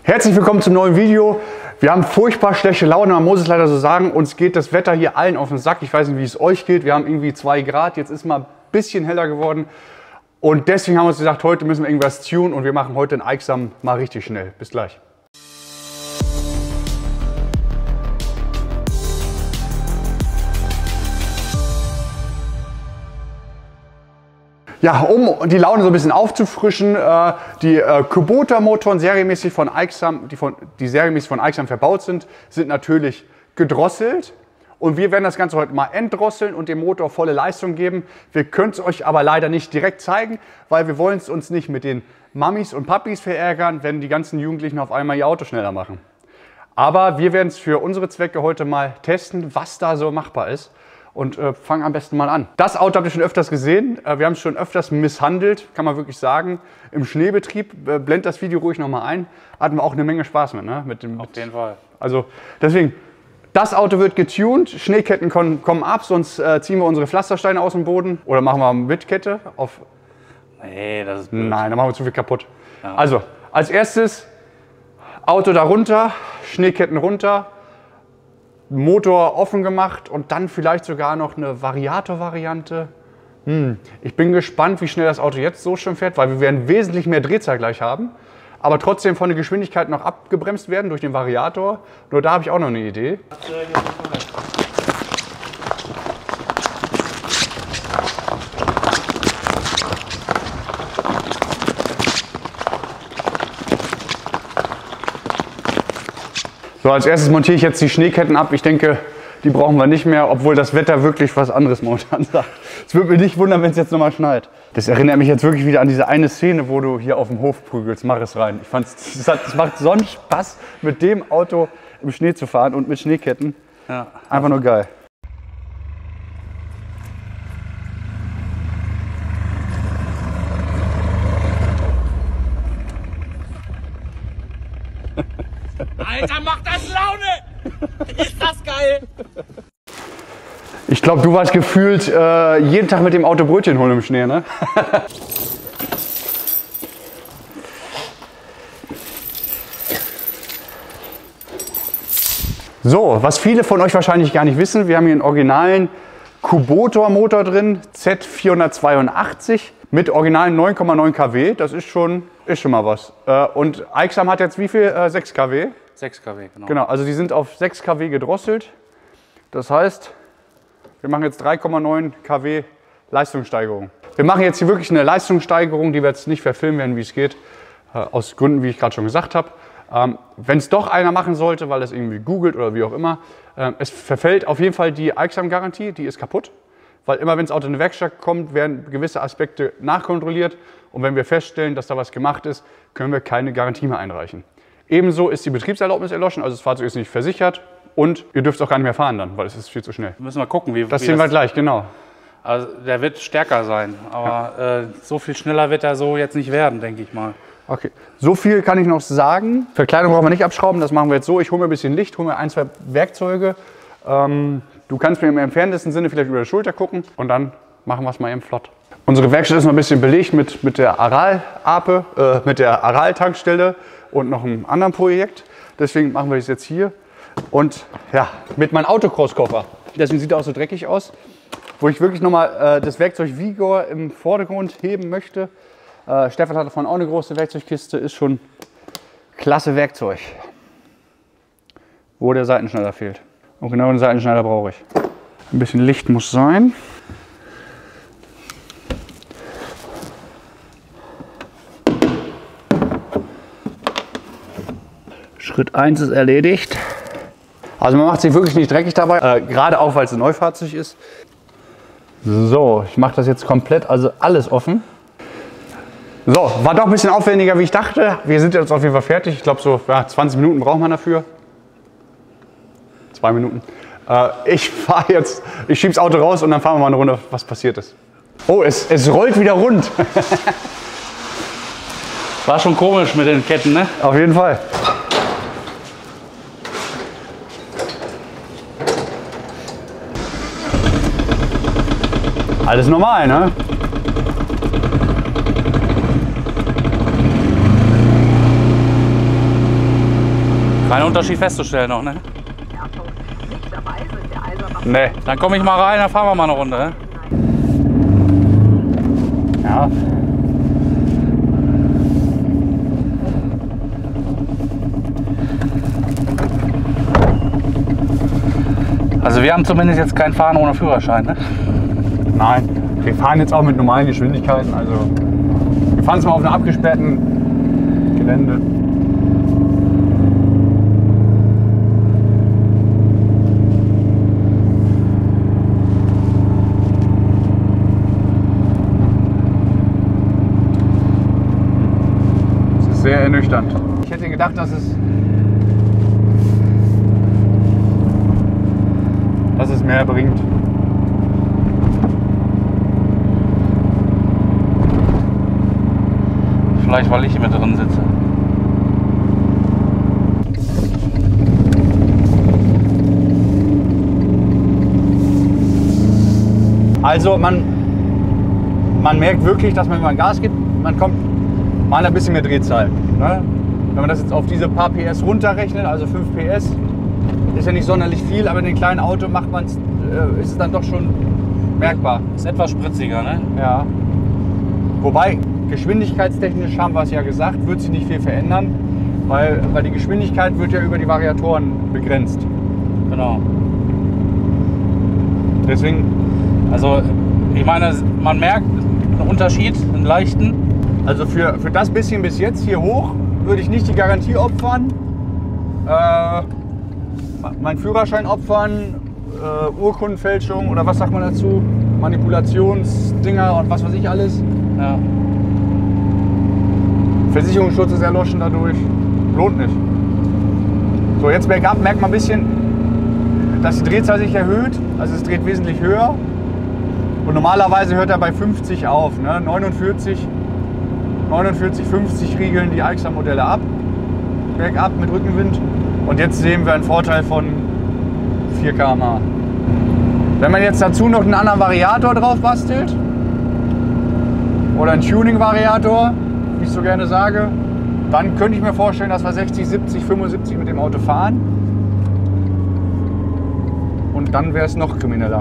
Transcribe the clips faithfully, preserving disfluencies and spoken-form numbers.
Herzlich willkommen zum neuen Video. Wir haben furchtbar schlechte Laune, man muss es leider so sagen. Uns geht das Wetter hier allen auf den Sack. Ich weiß nicht, wie es euch geht. Wir haben irgendwie zwei Grad, jetzt ist mal ein bisschen heller geworden. Und deswegen haben wir uns gesagt, heute müssen wir irgendwas tunen und wir machen heute den Aixam mal richtig schnell. Bis gleich. Ja, um die Laune so ein bisschen aufzufrischen, äh, die äh, Kubota-Motoren serienmäßig von Aixam, die, von, die serienmäßig von Aixam verbaut sind, sind natürlich gedrosselt. Und wir werden das Ganze heute mal entdrosseln und dem Motor volle Leistung geben. Wir können es euch aber leider nicht direkt zeigen, weil wir wollen es uns nicht mit den Mamis und Papis verärgern, wenn die ganzen Jugendlichen auf einmal ihr Auto schneller machen. Aber wir werden es für unsere Zwecke heute mal testen, was da so machbar ist. Und äh, fangen am besten mal an. Das Auto habt ihr schon öfters gesehen. Äh, wir haben es schon öfters misshandelt, kann man wirklich sagen. Im Schneebetrieb, äh, blend das Video ruhig nochmal ein. Hatten wir auch eine Menge Spaß mit. Ne? mit dem, Auf jeden Fall. Also deswegen, das Auto wird getuned. Schneeketten kommen, kommen ab, sonst äh, ziehen wir unsere Pflastersteine aus dem Boden. Oder machen wir mit Kette. Auf Nee, das ist blöd. Nein, dann machen wir zu viel kaputt. Ja. Also, als erstes Auto da runter, Schneeketten runter. Motor offen gemacht und dann vielleicht sogar noch eine Variator-Variante. Hm. Ich bin gespannt, wie schnell das Auto jetzt so schon fährt, weil wir werden wesentlich mehr Drehzahl gleich haben, aber trotzdem von der Geschwindigkeit noch abgebremst werden durch den Variator. Nur da habe ich auch noch eine Idee. So, als erstes montiere ich jetzt die Schneeketten ab. Ich denke, die brauchen wir nicht mehr, obwohl das Wetter wirklich was anderes momentan sagt. Es würde mich nicht wundern, wenn es jetzt nochmal schneit. Das erinnert mich jetzt wirklich wieder an diese eine Szene, wo du hier auf dem Hof prügelst. Mach es rein. Ich fand's, es, hat, es macht sonst Spaß, mit dem Auto im Schnee zu fahren und mit Schneeketten. Ja. Einfach nur geil. Alter, macht das Laune! Ist das geil! Ich glaube, du warst gefühlt äh, jeden Tag mit dem Auto Brötchen holen im Schnee, ne? So, was viele von euch wahrscheinlich gar nicht wissen, wir haben hier einen originalen Kubota-Motor drin, Z vierhundertzweiundachtzig mit originalen neun Komma neun Kilowatt. Das ist schon, ist schon mal was. Und Aixam hat jetzt wie viel? sechs Kilowatt? sechs Kilowatt, genau. Genau, also die sind auf sechs Kilowatt gedrosselt. Das heißt, wir machen jetzt drei Komma neun Kilowatt Leistungssteigerung. Wir machen jetzt hier wirklich eine Leistungssteigerung, die wir jetzt nicht verfilmen werden, wie es geht. Aus Gründen, wie ich gerade schon gesagt habe. Ähm, wenn es doch einer machen sollte, weil es irgendwie googelt oder wie auch immer, äh, es verfällt auf jeden Fall die Aixam-Garantie, die ist kaputt. Weil immer wenn das Auto in eine Werkstatt kommt, werden gewisse Aspekte nachkontrolliert. Und wenn wir feststellen, dass da was gemacht ist, können wir keine Garantie mehr einreichen. Ebenso ist die Betriebserlaubnis erloschen, also das Fahrzeug ist nicht versichert. Und ihr dürft auch gar nicht mehr fahren dann, weil es ist viel zu schnell. Müssen wir gucken, wie Das wie sehen wir gleich, genau. Also der wird stärker sein, aber ja. äh, so viel schneller wird er so jetzt nicht werden, denke ich mal. Okay, so viel kann ich noch sagen. Verkleidung brauchen wir nicht abschrauben, das machen wir jetzt so. Ich hole mir ein bisschen Licht, hole mir ein, zwei Werkzeuge. Ähm, du kannst mir im entferntesten Sinne vielleicht über die Schulter gucken und dann machen wir es mal eben flott. Unsere Werkstatt ist noch ein bisschen belegt mit, mit der Aral-Ape, äh, mit der Aral-Tankstelle und noch einem anderen Projekt. Deswegen machen wir das jetzt hier. Und ja, mit meinem Autocross-Koffer. Deswegen sieht er auch so dreckig aus. Wo ich wirklich nochmal äh, das Werkzeug Vigor im Vordergrund heben möchte. Äh, Stefan hat davon auch eine große Werkzeugkiste, ist schon klasse Werkzeug. Wo der Seitenschneider fehlt. Und genau den Seitenschneider brauche ich. Ein bisschen Licht muss sein. Schritt eins ist erledigt. Also man macht sich wirklich nicht dreckig dabei, äh, gerade auch weil es ein Neufahrzeug ist. So, ich mache das jetzt komplett, also alles offen. So, war doch ein bisschen aufwendiger, wie ich dachte. Wir sind jetzt auf jeden Fall fertig. Ich glaube, so ja, zwanzig Minuten braucht man dafür. Zwei Minuten. Äh, ich fahre jetzt, ich schiebe das Auto raus und dann fahren wir mal eine Runde, was passiert ist. Oh, es, es rollt wieder rund. War schon komisch mit den Ketten, ne? Auf jeden Fall. Alles normal, ne? Kein Unterschied festzustellen noch, ne? Nee. Dann komme ich mal rein, dann fahren wir mal eine Runde, ne? Ja. Also wir haben zumindest jetzt kein Fahren ohne Führerschein, ne? Nein, wir fahren jetzt auch mit normalen Geschwindigkeiten. Also wir fahren zwar auf einem abgesperrten Gelände. Es ist sehr ernüchternd. Ich hätte gedacht, dass es dass es mehr bringt. Vielleicht, weil ich hier mit drin sitze. Also man, man merkt wirklich, dass man, wenn man Gas gibt, man kommt mal ein bisschen mehr Drehzahl. Ne? Wenn man das jetzt auf diese paar P S runterrechnet, also fünf P S, ist ja nicht sonderlich viel, aber in dem kleinen Auto macht man's, äh, ist es dann doch schon merkbar. Ist etwas spritziger, ne? Ja. Wobei, geschwindigkeitstechnisch haben wir es ja gesagt, wird sich nicht viel verändern, weil, weil die Geschwindigkeit wird ja über die Variatoren begrenzt. Genau. Deswegen, Also ich meine, man merkt einen Unterschied, einen leichten. also für, für das bisschen bis jetzt hier hoch, würde ich nicht die Garantie opfern, äh, meinen Führerschein opfern, äh, Urkundenfälschung oder was sagt man dazu, Manipulationsdinger und was weiß ich alles. Ja. Versicherungsschutz ist erloschen dadurch. Lohnt nicht. So, jetzt bergab merkt man ein bisschen, dass die Drehzahl sich erhöht. Also es dreht wesentlich höher. Und normalerweise hört er bei fünfzig auf. Ne? neunundvierzig, neunundvierzig, fünfzig riegeln die Aixam-Modelle ab. Bergab mit Rückenwind. Und jetzt sehen wir einen Vorteil von vier Kilometer pro Stunde. Wenn man jetzt dazu noch einen anderen Variator drauf bastelt, oder einen Tuning-Variator, wie ich so gerne sage, dann könnte ich mir vorstellen, dass wir sechzig, siebzig, fünfundsiebzig mit dem Auto fahren. Und dann wäre es noch krimineller.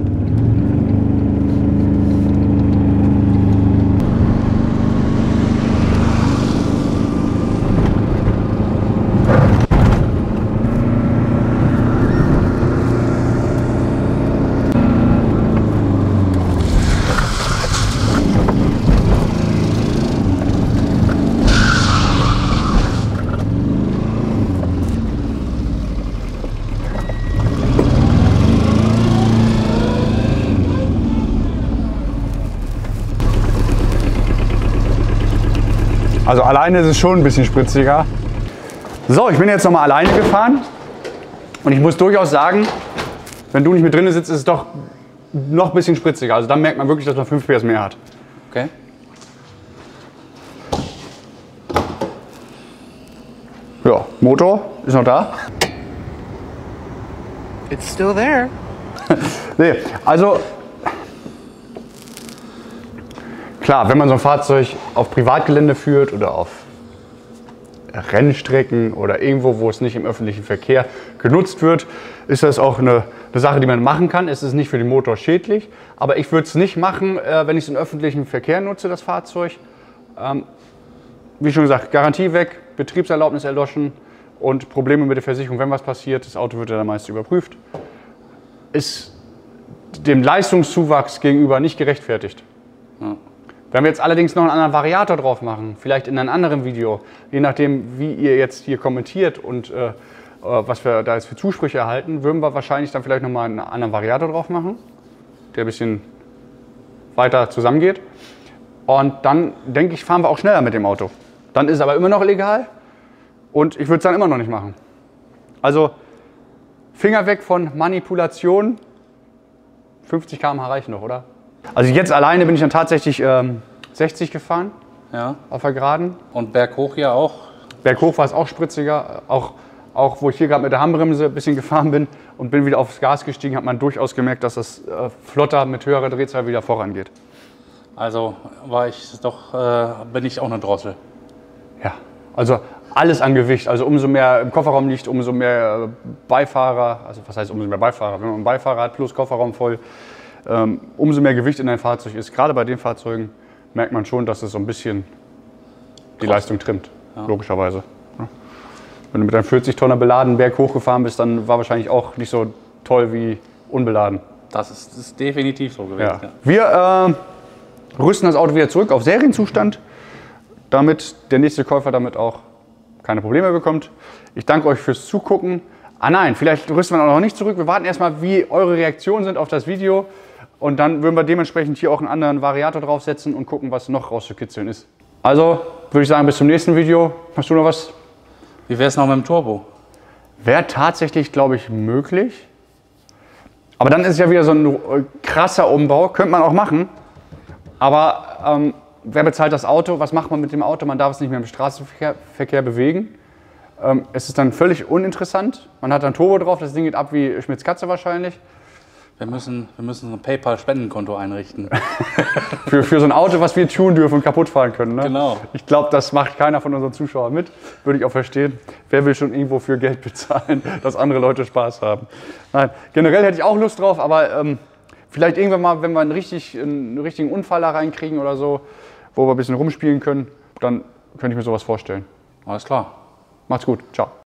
Also alleine ist es schon ein bisschen spritziger. So, ich bin jetzt noch mal alleine gefahren und ich muss durchaus sagen, wenn du nicht mit drin sitzt, ist es doch noch ein bisschen spritziger. Also dann merkt man wirklich, dass man fünf P S mehr hat. Okay. Ja, Motor ist noch da. It's still there. Nee, also klar, wenn man so ein Fahrzeug auf Privatgelände führt oder auf Rennstrecken oder irgendwo, wo es nicht im öffentlichen Verkehr genutzt wird, ist das auch eine, eine Sache, die man machen kann. Es ist nicht für den Motor schädlich, aber ich würde es nicht machen, äh, wenn ich es im öffentlichen Verkehr nutze, das Fahrzeug. Ähm, wie schon gesagt, Garantie weg, Betriebserlaubnis erloschen und Probleme mit der Versicherung, wenn was passiert, das Auto wird ja dann meist überprüft, ist dem Leistungszuwachs gegenüber nicht gerechtfertigt. Ja. Wenn wir jetzt allerdings noch einen anderen Variator drauf machen, vielleicht in einem anderen Video, je nachdem, wie ihr jetzt hier kommentiert und äh, was wir da jetzt für Zusprüche erhalten, würden wir wahrscheinlich dann vielleicht nochmal einen anderen Variator drauf machen, der ein bisschen weiter zusammengeht. Und dann, denke ich, fahren wir auch schneller mit dem Auto. Dann ist es aber immer noch legal und ich würde es dann immer noch nicht machen. Also Finger weg von Manipulation, fünfzig Kilometer pro Stunde reichen noch, oder? Also jetzt alleine bin ich dann tatsächlich ähm, sechzig gefahren, Ja. auf der Geraden. Und berghoch ja auch. Berghoch war es auch spritziger, auch, auch wo ich hier gerade mit der Handbremse ein bisschen gefahren bin und bin wieder aufs Gas gestiegen, hat man durchaus gemerkt, dass das äh, flotter mit höherer Drehzahl wieder vorangeht. Also war ich doch, äh, bin ich auch eine Drossel. Ja, also alles an Gewicht. Also umso mehr im Kofferraum liegt, umso mehr Beifahrer, also was heißt umso mehr Beifahrer, wenn man einen Beifahrer hat plus Kofferraum voll, ähm, umso mehr Gewicht in ein Fahrzeug ist. Gerade bei den Fahrzeugen merkt man schon, dass es so ein bisschen die Leistung trimmt, ja. Logischerweise. Ja. Wenn du mit einem vierzig Tonner beladen Berg hochgefahren bist, dann war wahrscheinlich auch nicht so toll wie unbeladen. Das ist, das ist definitiv so gewesen. Ja. Ja. Wir äh, rüsten das Auto wieder zurück auf Serienzustand, damit der nächste Käufer damit auch keine Probleme bekommt. Ich danke euch fürs Zugucken. Ah nein, vielleicht rüsten wir noch nicht zurück. Wir warten erstmal, wie eure Reaktionen sind auf das Video. Und dann würden wir dementsprechend hier auch einen anderen Variator draufsetzen und gucken, was noch rauszukitzeln ist. Also würde ich sagen, bis zum nächsten Video. Hast du noch was? Wie wäre es noch mit dem Turbo? Wäre tatsächlich, glaube ich, möglich. Aber dann ist es ja wieder so ein krasser Umbau. Könnte man auch machen. Aber ähm, wer bezahlt das Auto? Was macht man mit dem Auto? Man darf es nicht mehr im Straßenverkehr Verkehr bewegen. Ähm, es ist dann völlig uninteressant. Man hat dann Turbo drauf. Das Ding geht ab wie Schmitz Katze wahrscheinlich. Wir müssen, wir müssen so ein PayPal-Spendenkonto einrichten. für, für so ein Auto, was wir tunen dürfen und kaputt fahren können. Ne? Genau. Ich glaube, das macht keiner von unseren Zuschauern mit. Würde ich auch verstehen. Wer will schon irgendwo für Geld bezahlen, dass andere Leute Spaß haben? Nein, generell hätte ich auch Lust drauf, aber ähm, vielleicht irgendwann mal, wenn wir einen, richtig, einen richtigen Unfall da reinkriegen oder so, wo wir ein bisschen rumspielen können, dann könnte ich mir sowas vorstellen. Alles klar. Macht's gut. Ciao.